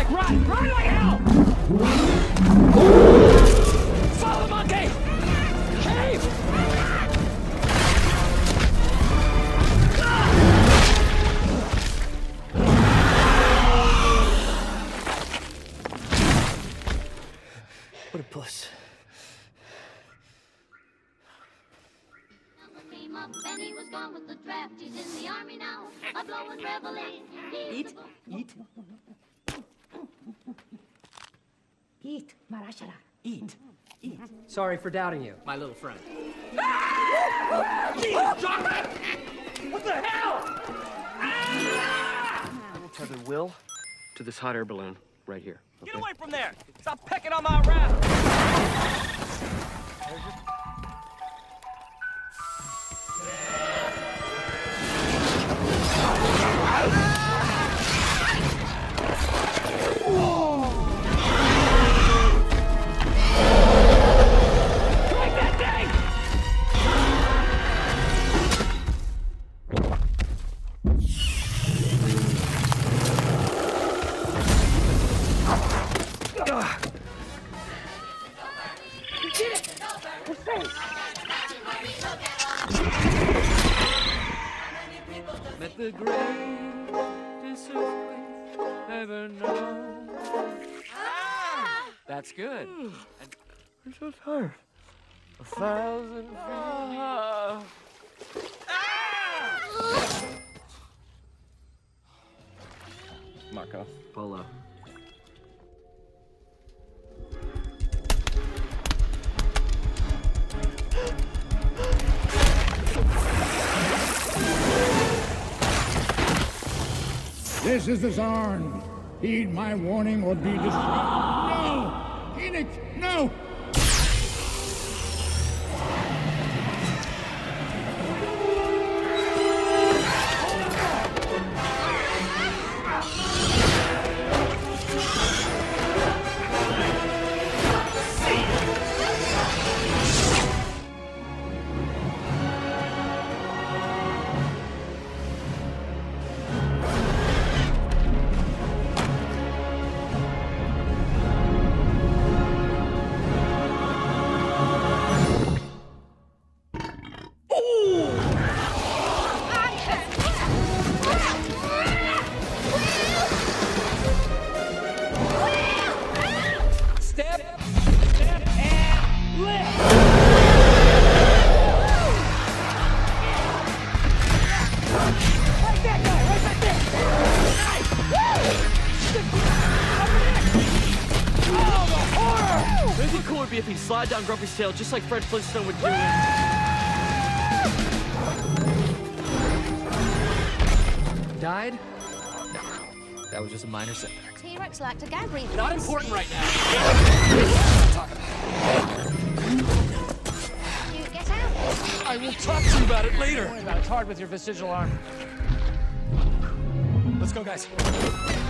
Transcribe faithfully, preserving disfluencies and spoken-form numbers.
Run! Run like hell! Follow, monkey! Cave! What a puss. Benny was gone with the draft. He's in the army now. A blowing reveille. Eat, eat. Eat, Marashara. Eat, eat. Sorry for doubting you. My little friend. Jesus, drop it! What the hell? We'll tether Will to this hot air balloon right here. Okay? Get away from there! Stop pecking on my raft! Met the greatest earthquake ever known. Ah! That's good. And I'm so tired. a thousand feet. Ah! Marco. Polo. This is the Zarn. Heed my warning or be destroyed. No! Phoenix, no! It'd be cool would be if he'd slide down Grumpy's tail just like Fred Flintstone would do. Died? No, that was just a minor setback. T-Rex lacked a gag reflex. Not important right now. Talk about You get out. it. I will talk to you about it later. Don't worry about it. It's hard with your vestigial arm. Let's go, guys.